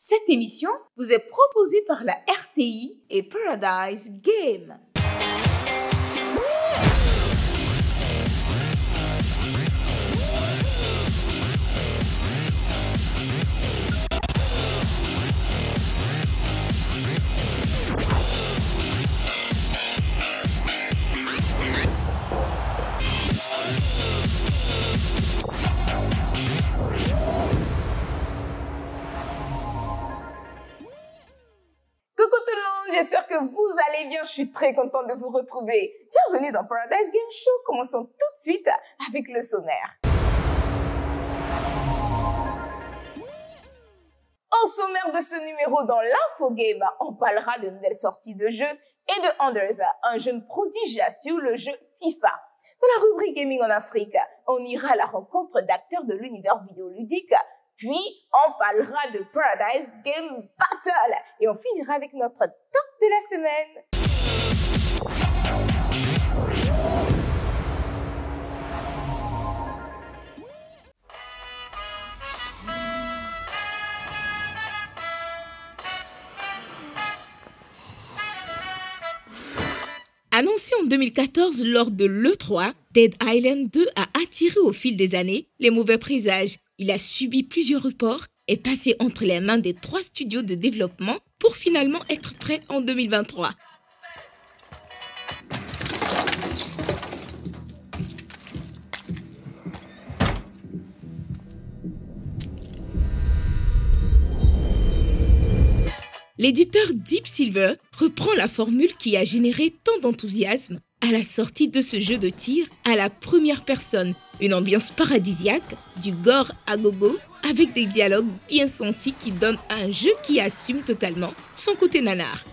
Cette émission vous est proposée par la RTI et Paradise Game. J'espère que vous allez bien, je suis très contente de vous retrouver. Bienvenue dans Paradise Game Show. Commençons tout de suite avec le sommaire. Au sommaire de ce numéro dans l'Info Game, on parlera de nouvelles sorties de jeux et de Unders, un jeune prodige sur le jeu FIFA. Dans la rubrique Gaming en Afrique, on ira à la rencontre d'acteurs de l'univers vidéoludique. Puis, on parlera de Paradise Game Battle. Et on finira avec notre top de la semaine. Annoncé en 2014 lors de l'E3, Dead Island 2 a attiré au fil des années les mauvais présages. Il a subi plusieurs reports et passé entre les mains des 3 studios de développement pour finalement être prêt en 2023. L'éditeur Deep Silver reprend la formule qui a généré tant d'enthousiasme à la sortie de ce jeu de tir à la première personne. Une ambiance paradisiaque, du gore à gogo, avec des dialogues bien sentis qui donnent un jeu qui assume totalement son côté nanar.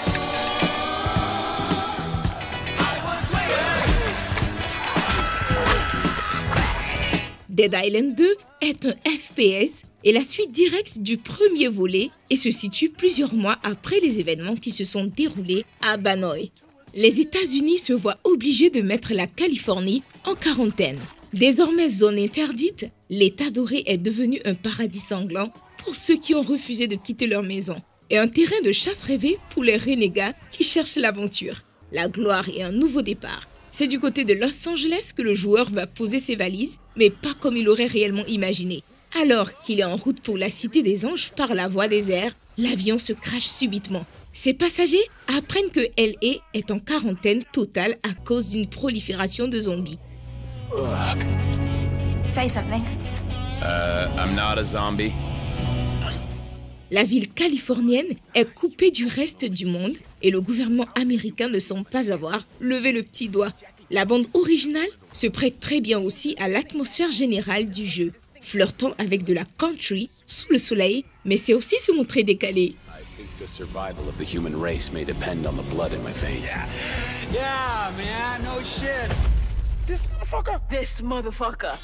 Dead Island 2 est un FPS et la suite directe du premier volet et se situe plusieurs mois après les événements qui se sont déroulés à Banoi. Les États-Unis se voient obligés de mettre la Californie en quarantaine. Désormais zone interdite, l'État doré est devenu un paradis sanglant pour ceux qui ont refusé de quitter leur maison et un terrain de chasse rêvé pour les renégats qui cherchent l'aventure, la gloire et un nouveau départ. C'est du côté de Los Angeles que le joueur va poser ses valises, mais pas comme il aurait réellement imaginé. Alors qu'il est en route pour la Cité des Anges par la voie des airs, l'avion se crache subitement. Ses passagers apprennent que LA est en quarantaine totale à cause d'une prolifération de zombies. Ugh. Say something. I'm not a zombie. La ville californienne est coupée du reste du monde et le gouvernement américain ne semble pas avoir levé le petit doigt. La bande originale se prête très bien aussi à l'atmosphère générale du jeu, flirtant avec de la country sous le soleil, mais c'est aussi se montrer décalé. The survival of the human race may depend on the blood in my veins. Yeah, man, no shit. This motherfucker. This motherfucker.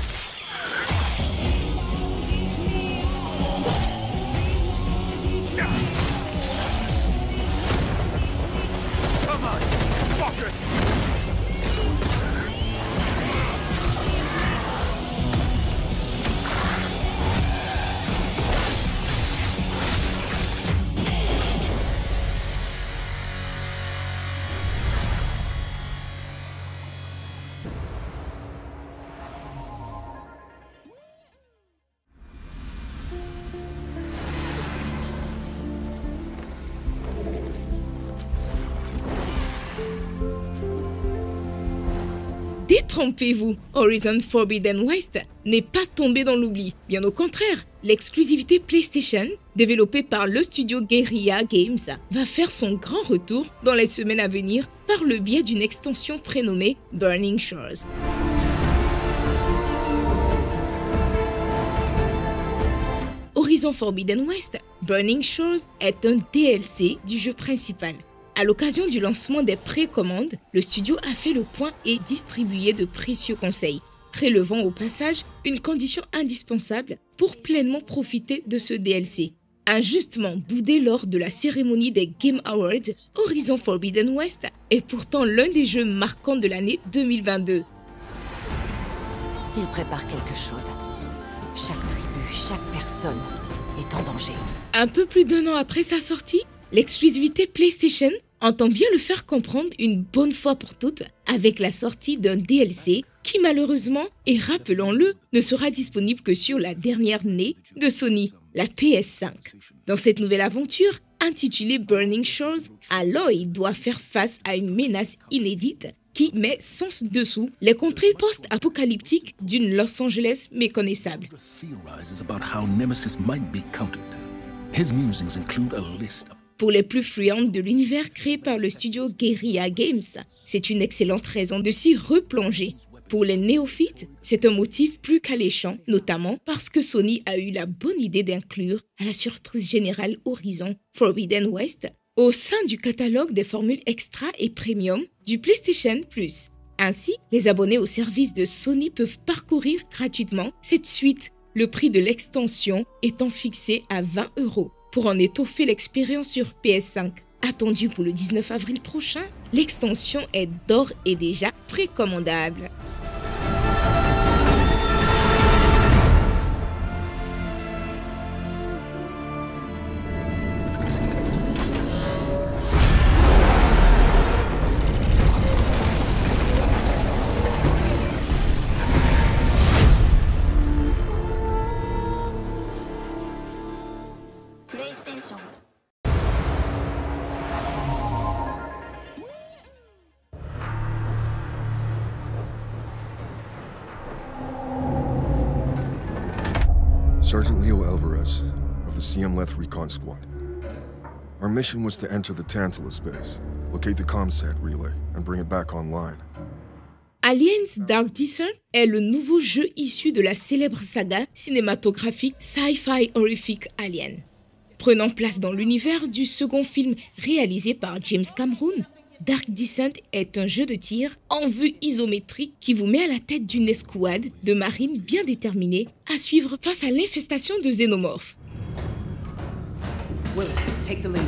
Come on, fuckers. Détrompez-vous, Horizon Forbidden West n'est pas tombé dans l'oubli. Bien au contraire, l'exclusivité PlayStation, développée par le studio Guerrilla Games, va faire son grand retour dans les semaines à venir par le biais d'une extension prénommée Burning Shores. Horizon Forbidden West, Burning Shores est un DLC du jeu principal. À l'occasion du lancement des précommandes, le studio a fait le point et distribué de précieux conseils, relevant au passage une condition indispensable pour pleinement profiter de ce DLC. Injustement boudé lors de la cérémonie des Game Awards, Horizon Forbidden West est pourtant l'un des jeux marquants de l'année 2022. Il prépare quelque chose. Chaque tribu, chaque personne est en danger. Un peu plus d'1 an après sa sortie, l'exclusivité PlayStation entend bien le faire comprendre une bonne fois pour toutes avec la sortie d'un DLC qui malheureusement, et rappelons-le, ne sera disponible que sur la dernière née de Sony, la PS5. Dans cette nouvelle aventure, intitulée Burning Shores, Aloy doit faire face à une menace inédite qui met sens dessous les contrées post-apocalyptiques d'une Los Angeles méconnaissable. Pour les plus friandes de l'univers créé par le studio Guerrilla Games, c'est une excellente raison de s'y replonger. Pour les néophytes, c'est un motif plus qu'alléchant, notamment parce que Sony a eu la bonne idée d'inclure, à la surprise générale Horizon Forbidden West, au sein du catalogue des formules extra et premium du PlayStation Plus. Ainsi, les abonnés au service de Sony peuvent parcourir gratuitement cette suite, le prix de l'extension étant fixé à 20 € pour en étoffer l'expérience sur PS5. Attendue pour le 19 avril prochain, l'extension est d'ores et déjà précommandable. Sergeant Leo Alvarez, of the CM-Leth Recon Squad. Our mission was to enter the Tantalus base, locate the ComSat relay, and bring it back online. Aliens Dark Descent est le nouveau jeu issu de la célèbre saga cinématographique sci-fi horrific Alien. Prenant place dans l'univers du second film réalisé par James Cameron, Dark Descent est un jeu de tir en vue isométrique qui vous met à la tête d'une escouade de marines bien déterminée à suivre face à l'infestation de xénomorphes. Willis, take the lead.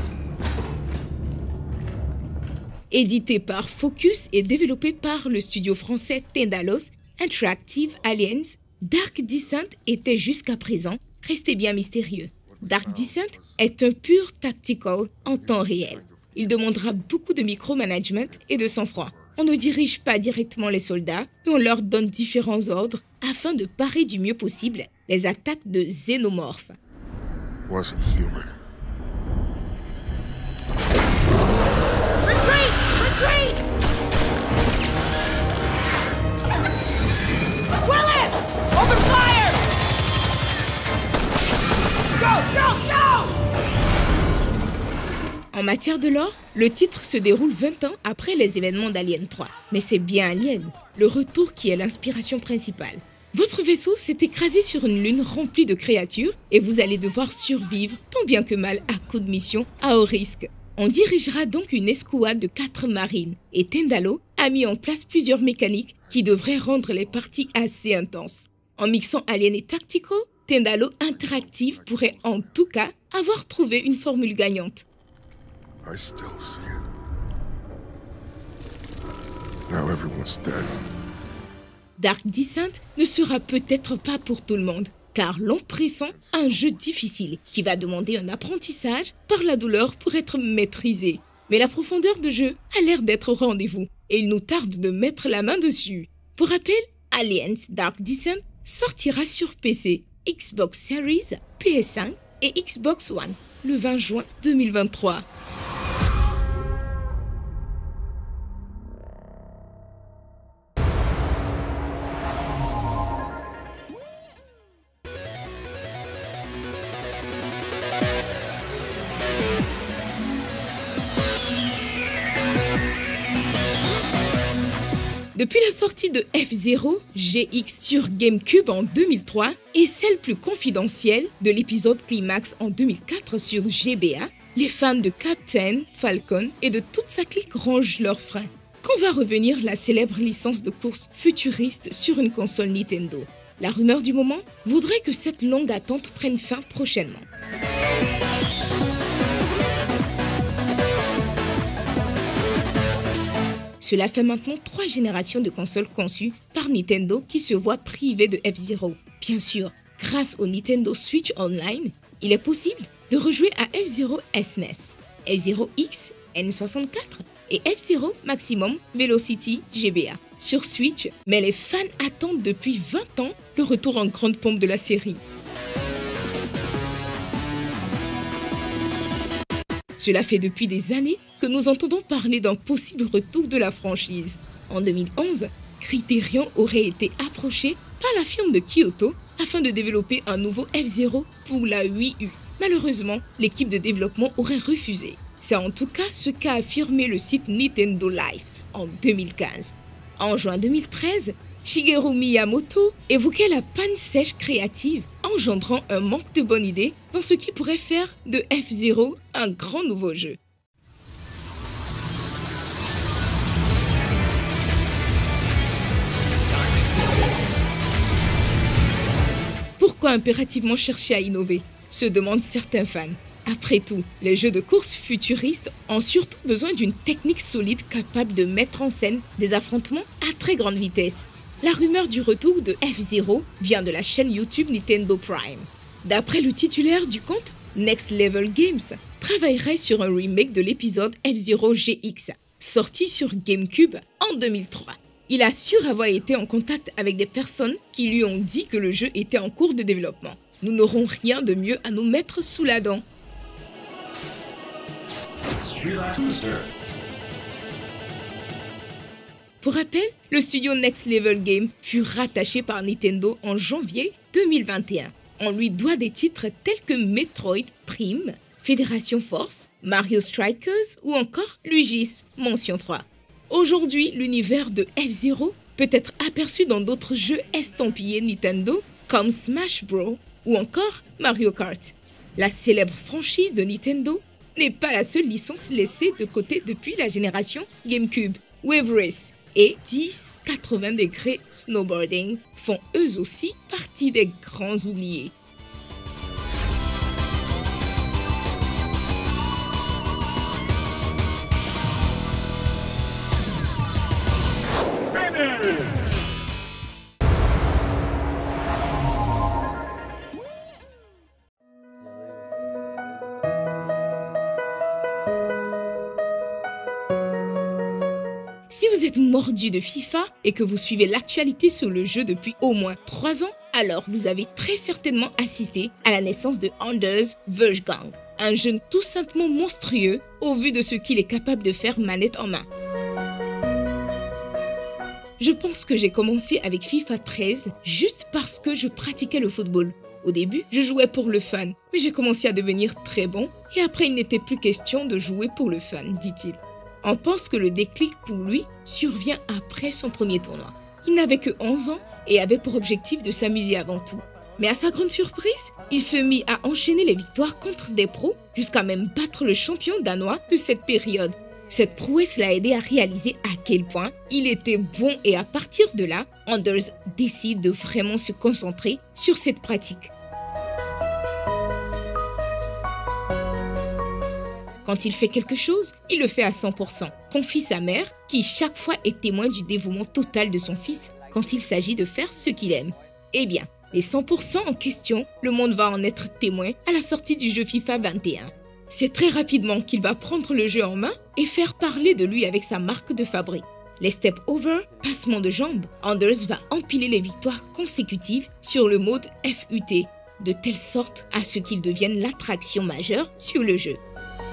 Édité par Focus et développé par le studio français Tendalos Interactive Aliens, Dark Descent était jusqu'à présent resté bien mystérieux. Dark Descent est un pur tactical en temps réel. Il demandera beaucoup de micromanagement et de sang-froid. On ne dirige pas directement les soldats, mais on leur donne différents ordres afin de parer du mieux possible les attaques de xénomorphes. Wasn't human. Retreat! Retreat! Willis! Open fire! Go! Go! Go! En matière de lore, le titre se déroule 20 ans après les événements d'Alien 3. Mais c'est bien Alien, le retour qui est l'inspiration principale. Votre vaisseau s'est écrasé sur une lune remplie de créatures et vous allez devoir survivre tant bien que mal à coups de mission à haut risque. On dirigera donc une escouade de 4 marines et Tendalo a mis en place plusieurs mécaniques qui devraient rendre les parties assez intenses. En mixant Alien et Tactical, Tendalo Interactive pourrait en tout cas avoir trouvé une formule gagnante. I still see it. Now everyone's dead. Dark Descent ne sera peut-être pas pour tout le monde, car l'on pressent un jeu difficile qui va demander un apprentissage par la douleur pour être maîtrisé. Mais la profondeur de jeu a l'air d'être au rendez-vous et il nous tarde de mettre la main dessus. Pour rappel, Aliens Dark Descent sortira sur PC, Xbox Series, PS5 et Xbox One le 20 juin 2023. Depuis la sortie de F-Zero GX sur GameCube en 2003 et celle plus confidentielle de l'épisode Climax en 2004 sur GBA, les fans de Captain, Falcon et de toute sa clique rongent leurs freins. Quand va revenir la célèbre licence de course futuriste sur une console Nintendo? La rumeur du moment voudrait que cette longue attente prenne fin prochainement. Cela fait maintenant 3 générations de consoles conçues par Nintendo qui se voient privées de F-Zero. Bien sûr, grâce au Nintendo Switch Online, il est possible de rejouer à F-Zero SNES, F-Zero X N64 et F-Zero Maximum Velocity GBA sur Switch, mais les fans attendent depuis 20 ans le retour en grande pompe de la série. Cela fait depuis des années que nous entendons parler d'un possible retour de la franchise. En 2011, Criterion aurait été approché par la firme de Kyoto afin de développer un nouveau F-Zero pour la Wii U. Malheureusement, l'équipe de développement aurait refusé. C'est en tout cas ce qu'a affirmé le site Nintendo Life en 2015. En juin 2013, Shigeru Miyamoto évoquait la panne sèche créative, engendrant un manque de bonnes idées dans ce qui pourrait faire de F-Zero un grand nouveau jeu. Pourquoi impérativement chercher à innover, se demandent certains fans. Après tout, les jeux de course futuristes ont surtout besoin d'une technique solide capable de mettre en scène des affrontements à très grande vitesse. La rumeur du retour de F-Zero vient de la chaîne YouTube Nintendo Prime. D'après le titulaire du compte, Next Level Games travaillerait sur un remake de l'épisode F-Zero GX, sorti sur GameCube en 2003. Il assure avoir été en contact avec des personnes qui lui ont dit que le jeu était en cours de développement. Nous n'aurons rien de mieux à nous mettre sous la dent. Pour rappel, le studio Next Level Game fut rattaché par Nintendo en janvier 2021. On lui doit des titres tels que Metroid Prime, Federation Force, Mario Strikers ou encore Luigi's Mansion 3. Aujourd'hui, l'univers de F-Zero peut être aperçu dans d'autres jeux estampillés Nintendo comme Smash Bros ou encore Mario Kart. La célèbre franchise de Nintendo n'est pas la seule licence laissée de côté depuis la génération GameCube. Wave Race et 1080 degrés Snowboarding font eux aussi partie des grands oubliés. Si vous êtes mordu de FIFA et que vous suivez l'actualité sur le jeu depuis au moins 3 ans, alors vous avez très certainement assisté à la naissance de Anders Wolfgang, un jeune tout simplement monstrueux au vu de ce qu'il est capable de faire manette en main. Je pense que j'ai commencé avec FIFA 13 juste parce que je pratiquais le football. Au début, je jouais pour le fun, mais j'ai commencé à devenir très bon et après il n'était plus question de jouer pour le fun, dit-il. On pense que le déclic pour lui survient après son premier tournoi. Il n'avait que 11 ans et avait pour objectif de s'amuser avant tout. Mais à sa grande surprise, il se mit à enchaîner les victoires contre des pros jusqu'à même battre le champion danois de cette période. Cette prouesse l'a aidé à réaliser à quel point il était bon et à partir de là, Anders décide de vraiment se concentrer sur cette pratique. Quand il fait quelque chose, il le fait à 100%, confie sa mère, qui chaque fois est témoin du dévouement total de son fils quand il s'agit de faire ce qu'il aime. Eh bien, les 100% en question, le monde va en être témoin à la sortie du jeu FIFA 21. C'est très rapidement qu'il va prendre le jeu en main et faire parler de lui avec sa marque de fabrique. Les step over, passements de jambes, Anders va empiler les victoires consécutives sur le mode FUT, de telle sorte à ce qu'il devienne l'attraction majeure sur le jeu.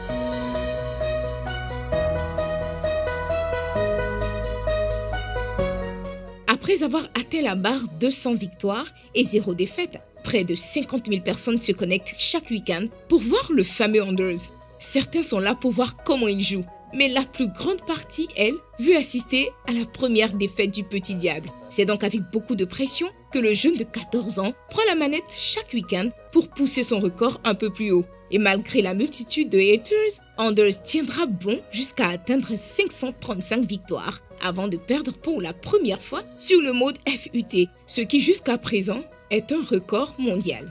Après avoir atteint la barre 200 victoires et 0 défaite, près de 50 000 personnes se connectent chaque week-end pour voir le fameux Anders. Certains sont là pour voir comment il joue, mais la plus grande partie, elle, veut assister à la première défaite du petit diable. C'est donc avec beaucoup de pression que le jeune de 14 ans prend la manette chaque week-end pour pousser son record un peu plus haut. Et malgré la multitude de haters, Anders tiendra bon jusqu'à atteindre 535 victoires avant de perdre pour la première fois sur le mode FUT, ce qui jusqu'à présent est un record mondial.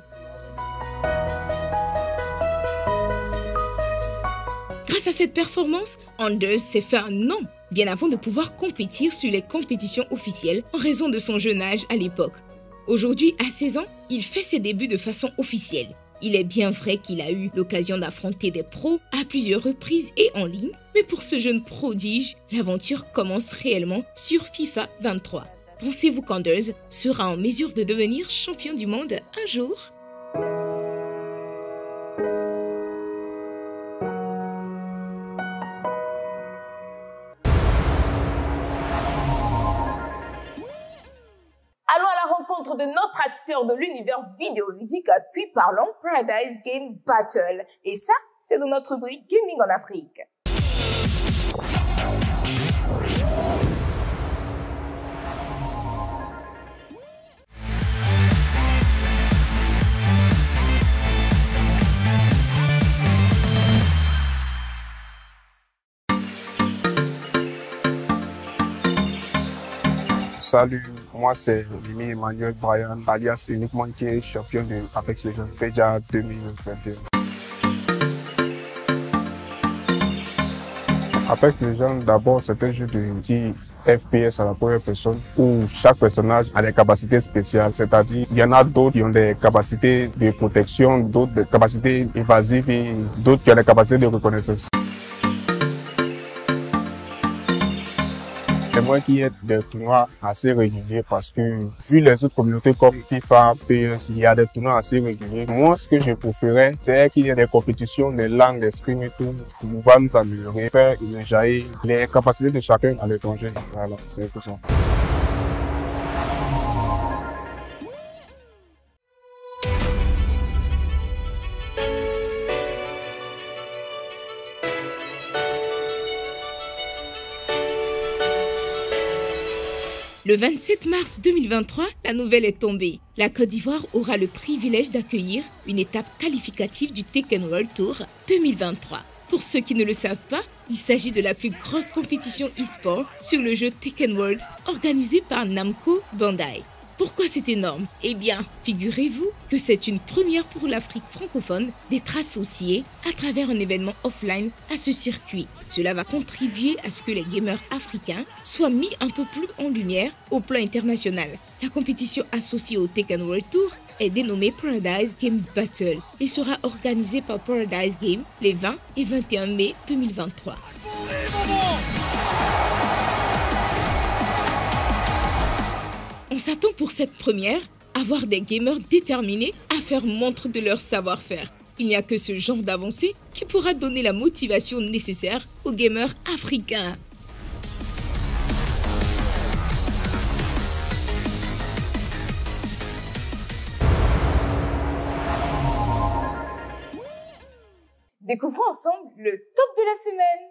Grâce à cette performance, Anders s'est fait un nom bien avant de pouvoir compétir sur les compétitions officielles en raison de son jeune âge à l'époque. Aujourd'hui, à 16 ans, il fait ses débuts de façon officielle. Il est bien vrai qu'il a eu l'occasion d'affronter des pros à plusieurs reprises et en ligne, mais pour ce jeune prodige, l'aventure commence réellement sur FIFA 23. Pensez-vous qu'Anders sera en mesure de devenir champion du monde un jour ? Allons à la rencontre de notre acteur de l'univers vidéoludique, puis parlons Paradise Game Battle. Et ça, c'est dans notre rubrique Gaming en Afrique. Salut, moi c'est Mimi Emmanuel Brian, alias Uniquement, qui est champion de Apex Legends FEJA 2021. Apex Legends, d'abord, c'est un jeu de petit FPS à la première personne où chaque personnage a des capacités spéciales, c'est-à-dire il y en a d'autres qui ont des capacités de protection, d'autres des capacités évasives et d'autres qui ont des capacités de reconnaissance. J'aimerais qu'il y ait des tournois assez réguliers parce que, vu les autres communautés comme FIFA, PS, il y a des tournois assez réguliers. Moi, ce que je préférais, c'est qu'il y ait des compétitions, des langues, des scrims et tout, pour pouvoir nous améliorer, faire jaillir les capacités de chacun à l'étranger. Voilà, c'est tout ça. Le 27 mars 2023, la nouvelle est tombée. La Côte d'Ivoire aura le privilège d'accueillir une étape qualificative du Tekken World Tour 2023. Pour ceux qui ne le savent pas, il s'agit de la plus grosse compétition e-sport sur le jeu Tekken World organisée par Namco Bandai. Pourquoi c'est énorme? Eh bien, figurez-vous que c'est une première pour l'Afrique francophone d'être associée à travers un événement offline à ce circuit. Cela va contribuer à ce que les gamers africains soient mis un peu plus en lumière au plan international. La compétition associée au Tekken World Tour est dénommée Paradise Game Battle et sera organisée par Paradise Game les 20 et 21 mai 2023. On s'attend pour cette première à voir des gamers déterminés à faire montre de leur savoir-faire. Il n'y a que ce genre d'avancée qui pourra donner la motivation nécessaire aux gamers africains. Découvrons ensemble le top de la semaine.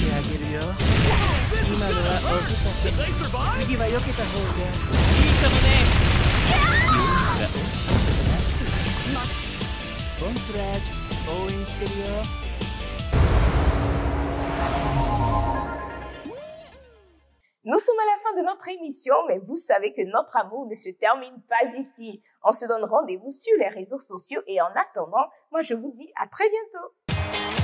てあげるよ。今のはおふざけ。次は避けた方がいいかもね。ユーがお好きだな。ボンプラージ応援してるよ。 Nous sommes à la fin de notre émission, mais vous savez que notre amour ne se termine pas ici. On se donne rendez-vous sur les réseaux sociaux et en attendant, moi je vous dis à très bientôt.